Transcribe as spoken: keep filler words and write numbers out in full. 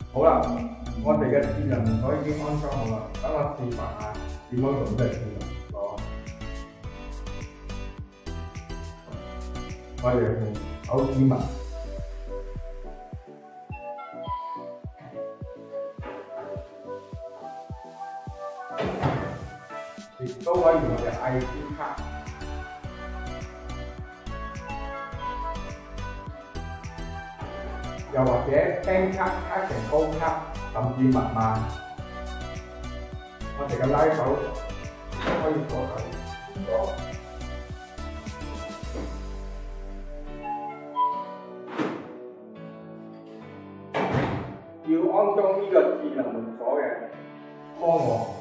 好啦，我哋嘅智能門鎖已經安裝好啦，等我示範下點樣用呢個智能門鎖。我哋用手指紋，亦都可以用我哋 I C 卡。又或者輕卡卡成高卡，甚至密碼，我哋嘅拉手都可以鎖到。要安裝呢個智能門鎖嘅方案。